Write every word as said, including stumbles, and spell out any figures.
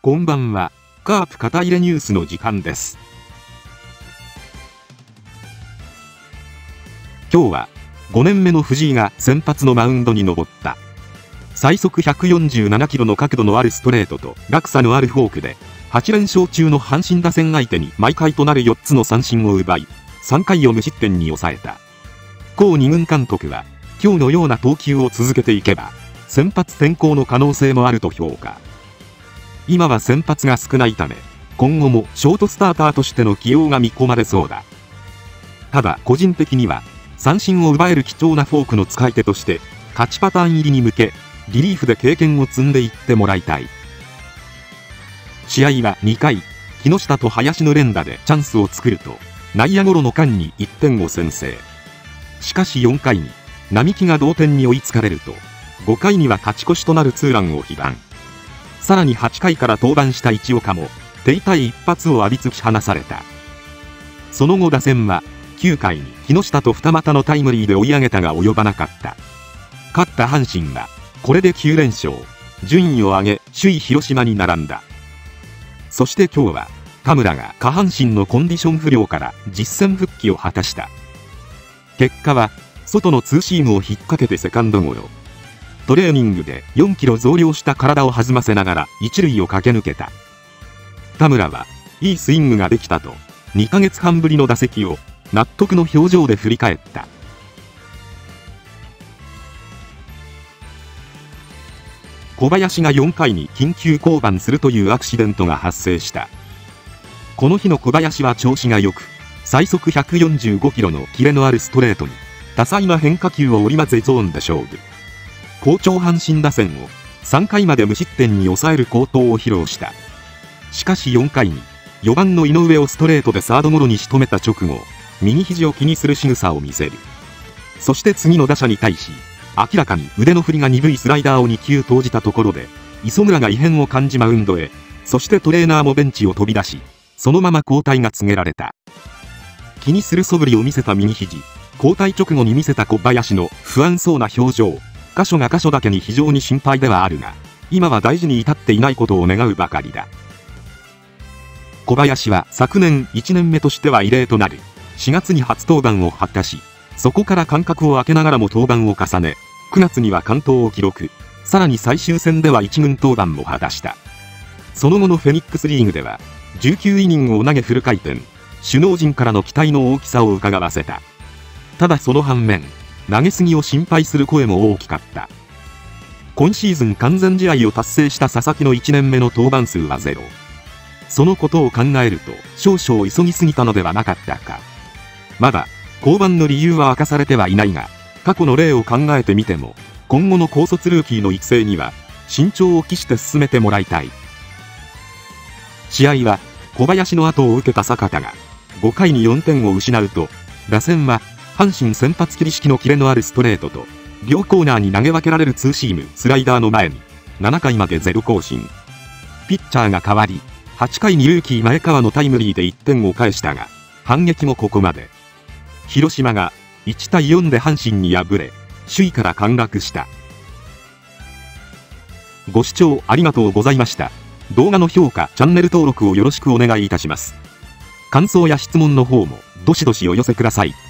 こんばんは。カープ肩入れニュースの時間です。今日はごねんめの藤井が先発のマウンドに登った。最速ひゃくよんじゅうななキロの角度のあるストレートと落差のあるフォークではちれん勝中の阪神打線相手に毎回となるよっつの三振を奪い、さんかいを無失点に抑えた。高二軍監督は今日のような投球を続けていけば先発転向の可能性もあると評価。今は先発が少ないため今後もショートスターターとしての起用が見込まれそうだ。ただ個人的には三振を奪える貴重なフォークの使い手として勝ちパターン入りに向けリリーフで経験を積んでいってもらいたい。試合はにかい、木下と林の連打でチャンスを作ると内野ゴロの間にいってんを先制。しかしよんかいに並木が同点に追いつかれるとごかいには勝ち越しとなるツーランを被弾。さらにはちかいから登板した市岡も手痛い一発を浴び突き放された。その後打線はきゅうかいに木下と二俣のタイムリーで追い上げたが及ばなかった。勝った阪神はこれできゅうれんしょう、順位を上げ首位広島に並んだ。そして今日は田村が下半身のコンディション不良から実戦復帰を果たした。結果は外のツーシームを引っ掛けてセカンドゴロ。トレーニングでよんキロ増量した体を弾ませながら一塁を駆け抜けた。田村はいいスイングができたとにかげつはんぶりの打席を納得の表情で振り返った。小林がよんかいに緊急降板するというアクシデントが発生した。この日の小林は調子が良く最速ひゃくよんじゅうごキロのキレのあるストレートに多彩な変化球を織り交ぜゾーンで勝負。好調阪神打線をさんかいまで無失点に抑える好投を披露した。しかしよんかいによばんの井上をストレートでサードゴロに仕留めた直後、右肘を気にする仕草を見せる。そして次の打者に対し明らかに腕の振りが鈍いスライダーをにきゅう投じたところで磯村が異変を感じマウンドへ。そしてトレーナーもベンチを飛び出しそのまま交代が告げられた。気にする素振りを見せた右肘、交代直後に見せた小林の不安そうな表情、箇所が箇所だけに非常に心配ではあるが今は大事に至っていないことを願うばかりだ。小林は昨年いちねんめとしては異例となるしがつに初登板を果たし、そこから間隔を空けながらも登板を重ねくがつには完投を記録。さらに最終戦ではいち軍登板も果たした。その後のフェニックスリーグではじゅうきゅうイニングを投げフル回転、首脳陣からの期待の大きさを伺わせた。ただその反面投げすぎを心配する声も大きかった。今シーズン完全試合を達成した佐々木のいちねんめの登板数はゼロ。そのことを考えると少々急ぎすぎたのではなかったか。まだ降板の理由は明かされてはいないが過去の例を考えてみても今後の高卒ルーキーの育成には慎重を期して進めてもらいたい。試合は小林の後を受けた坂田がごかいによんてんを失うと打線は阪神先発切り式のキレのあるストレートと両コーナーに投げ分けられるツーシームスライダーの前にななかいまでゼロ更新。ピッチャーが変わりはちかいにルーキー前川のタイムリーでいってんを返したが反撃もここまで。広島がいちたいよんで阪神に敗れ首位から陥落した。ご視聴ありがとうございました。動画の評価チャンネル登録をよろしくお願いいたします。感想や質問の方もどしどしお寄せください。